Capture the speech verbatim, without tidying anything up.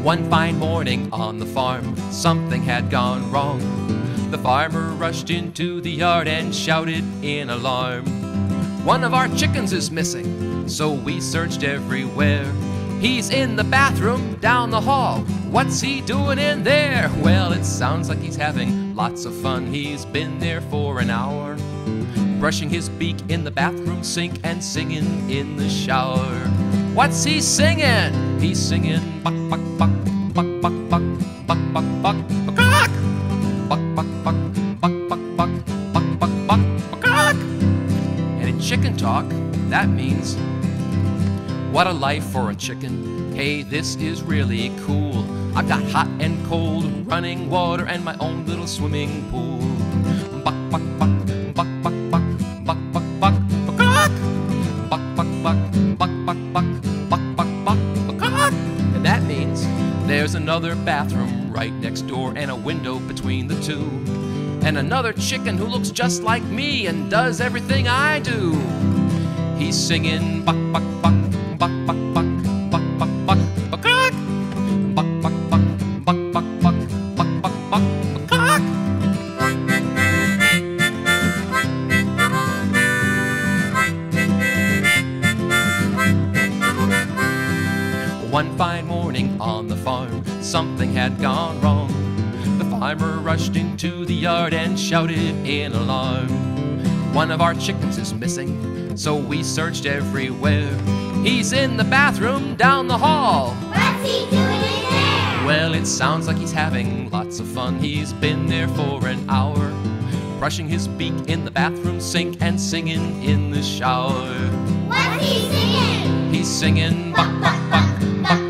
One fine morning on the farm, something had gone wrong. The farmer rushed into the yard and shouted in alarm. One of our chickens is missing, so we searched everywhere. He's in the bathroom down the hall. What's he doing in there? Well, it sounds like he's having lots of fun. He's been there for an hour, brushing his beak in the bathroom sink and singing in the shower. What's he singing? He's singing buck, buck, buck, buck, buck, buck, buck, buck, buck, buck, buck, buck, buck, buck, buck, buck, buck, buck, buck, buck. And in chicken talk, that means, what a life for a chicken. Hey, this is really cool. I've got hot and cold, running water, and my own little swimming pool. Buck, buck, buck, buck, buck, buck, buck, buck, buck, buck, buck, buck, buck, buck, buck, buck, buck, buck, buck, buck. And that means there's another bathroom right next door and a window between the two. And another chicken who looks just like me and does everything I do. He's singing buck, buck, buck, buck, buck, buck, buck, buck, buck, buck, buck, buck, buck, buck, buck, buck, buck, buck, buck, buck. One fine morning on the farm, something had gone wrong. The farmer rushed into the yard and shouted in alarm. One of our chickens is missing, so we searched everywhere. He's in the bathroom down the hall. What's he doing in there? Well, it sounds like he's having lots of fun. He's been there for an hour, brushing his beak in the bathroom sink and singing in the shower. What's he singing? He's singing buck, buck, buck, buck,